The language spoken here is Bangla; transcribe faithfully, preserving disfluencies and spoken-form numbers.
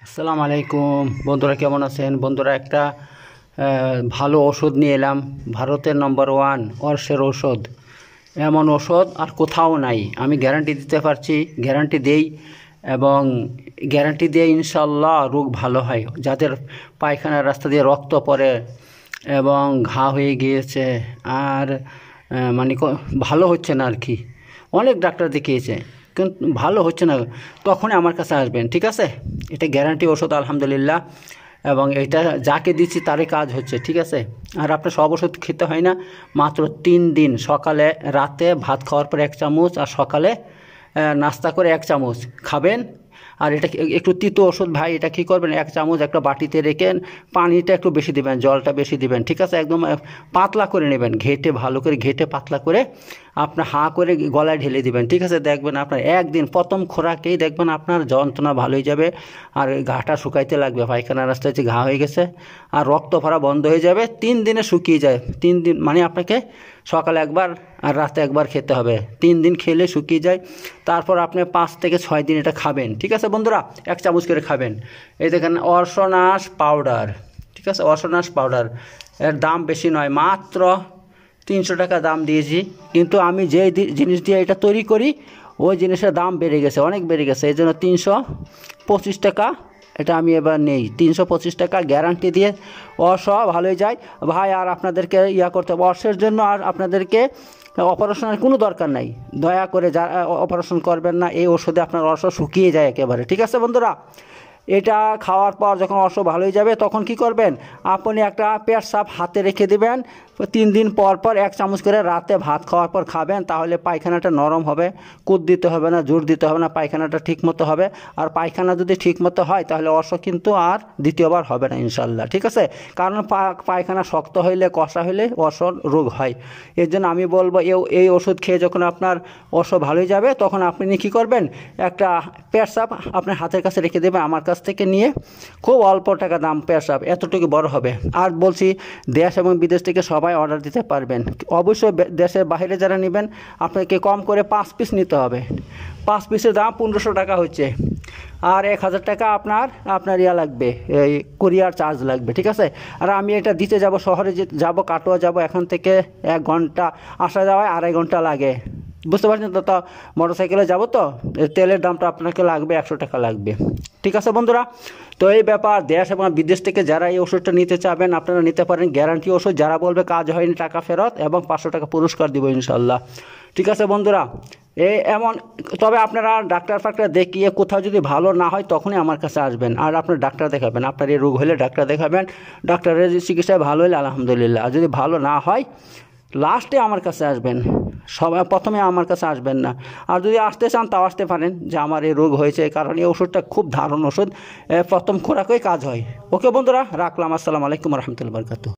আসসালামু আলাইকুম বন্ধুরা, কেমন আছেন? বন্ধুরা, একটা ভালো ওষুধ নিয়ে এলাম। ভারতের নম্বর ওয়ান অর্শের ওষুধ। এমন ওষুধ আর কোথাও নাই, আমি গ্যারান্টি দিতে পারছি, গ্যারান্টি দেই এবং গ্যারান্টি দিয়ে ইনশাল্লাহ রোগ ভালো হয়। যাদের পায়খানার রাস্তা দিয়ে রক্ত পড়ে এবং ঘা হয়ে গিয়েছে আর মানে ভালো হচ্ছে না আর কি, অনেক ডাক্তার দেখিয়েছে কিন্তু ভালো হচ্ছে না, তখনই আমার কাছে আসবেন, ঠিক আছে? এটা গ্যারান্টি ওষুধ আলহামদুলিল্লাহ, এবং এটা যাকে দিচ্ছি তারই কাজ হচ্ছে, ঠিক আছে? আর আপনার সব ওষুধ খেতে হয় না, মাত্র তিন দিন, সকালে রাতে ভাত খাওয়ার পর এক চামচ আর সকালে নাস্তা করে এক চামচ খাবেন। আর এটা একটু তিতো ওষুধ ভাই, এটা কী করবেন, এক চামচ একটা বাটিতে রেখেন, পানিটা একটু বেশি দিবেন, জলটা বেশি দিবেন, ঠিক আছে? একদম পাতলা করে নেবেন, ঘেটে ভালো করে ঘেটে পাতলা করে আপনার হাঁ করে গলায় ঢেলে দিবেন, ঠিক আছে? দেখবেন আপনার একদিন প্রথম খোরাকেই দেখবেন আপনার যন্ত্রণা ভালো হয়ে যাবে, আর ঘাটা শুকাইতে লাগবে, পায়খানা রাস্তায় যে ঘা হয়ে গেছে, আর রক্ত ভরা বন্ধ হয়ে যাবে, তিন দিনে শুকিয়ে যায়। তিন দিন মানে আপনাকে সকালে একবার আর রাতে একবার খেতে হবে, তিন দিন খেলে শুকিয়ে যায়। তারপর আপনি পাঁচ থেকে ছয় দিন এটা খাবেন, ঠিক আছে বন্ধুরা? এক চামচ করে খাবেন। এই দেখেন অর্শনাশ পাউডার, ঠিক আছে? অর্শনাশ পাউডার, এর দাম বেশি নয়, মাত্র তিনশো টাকা দাম দিয়েছি, কিন্তু আমি যে জিনিস দিয়ে এটা তৈরি করি ওই জিনিসের দাম বেড়ে গেছে, অনেক বেড়ে গেছে, এই জন্য তিনশো পঁচিশ টাকা এটা আমি এবার নেই, তিনশো পঁচিশ টাকা গ্যারান্টি দিয়ে। অর্শ ভালো হয়ে যায় ভাই, আর আপনাদেরকে ইয়া করতে হবে অর্শের জন্য, আর আপনাদেরকে অপারেশনের কোনো দরকার নাই, দয়া করে যা অপারেশন করবেন না, এই ওষুধে আপনার অর্শ শুকিয়ে যায় একেবারে, ঠিক আছে বন্ধুরা? এটা খাওয়ার পর যখন অর্শ ভালো হয়ে যাবে তখন কি করবেন, আপনি একটা পেট সাপ হাতে রেখে দেবেন, তিন দিন পর পর এক চামচ করে রাতে ভাত খাওয়ার পর খাবেন, তাহলে পায়খানাটা নরম হবে, কুদ দিতে হবে না, জোর দিতে হবে না, পায়খানাটা ঠিকমতো হবে। আর পায়খানা যদি ঠিকমতো হয় তাহলে অর্শ কিন্তু আর দ্বিতীয়বার হবে না ইনশাল্লাহ, ঠিক আছে? কারণ পায়খানা শক্ত হইলে কষা হইলে অর্শ রোগ হয়। এর জন্য আমি বলবো এই ওষুধ খেয়ে যখন আপনার অর্শ ভালো হয়ে যাবে তখন আপনি কী করবেন, একটা পেট সাপ আপনার হাতের কাছে রেখে দেবেন, আমার কাছ থেকে নিয়ে, খুব অল্প টাকা দাম, পেট সাপ এতটুকু বড় হবে। আর বলছি, দেশ এবং বিদেশ থেকে সবাই অর্ডার দিতে পারবেন, অবশ্যই দেশের বাইরে যারা নেবেন আপনাকে কম করে পাঁচ পিস নিতে হবে, পাঁচ পিসের দাম পনেরোশো টাকা হচ্ছে, আর এক হাজার টাকা আপনার আপনার ইয়া লাগবে, এই কুরিয়ার চার্জ লাগবে, ঠিক আছে? আর আমি এটা দিতে যাব, শহরে যে যাব, কাটোয়া যাব, এখান থেকে এক ঘন্টা, আসা যাওয়ায় আড়াই ঘন্টা লাগে, বুঝতে পারছেন তো? তা মোটর সাইকেলে যাবো তো তেলের দামটা আপনাকে লাগবে একশো টাকা লাগবে, ঠিক আছে বন্ধুরা? তো এই ব্যাপার, দেশ এবং বিদেশ থেকে যারা এই ওষুধটা নিতে চাবেন আপনারা নিতে পারেন, গ্যারান্টি ওষুধ, যারা বলবে কাজ হয়নি টাকা ফেরত এবং পাঁচশো টাকা পুরস্কার দিব ইনশাল্লাহ, ঠিক আছে বন্ধুরা? এই এমন, তবে আপনারা ডাক্তার ফাক্তার দেখিয়ে কোথাও যদি ভালো না হয় তখনই আমার কাছে আসবেন, আর আপনার ডাক্তার দেখাবেন, আপনার এই রোগ হলে ডাক্তার দেখাবেন, ডাক্তারের চিকিৎসায় ভালো হলে আলহামদুলিল্লাহ, আর যদি ভালো না হয় লাস্টে আমার কাছে আসবেন, সবাই প্রথমে আমার কাছে আসবেন না। আর যদি আসতে চান তাও আসতে পারেন, যে আমার এই রোগ হয়েছে, কারণ এই ওষুধটা খুব দারুণ ওষুধ, প্রথম খোরাকই কাজ হয়। ওকে বন্ধুরা, রাখলাম, আসসালামু আলাইকুম রহমতুল্লাহ বরকাতুহু।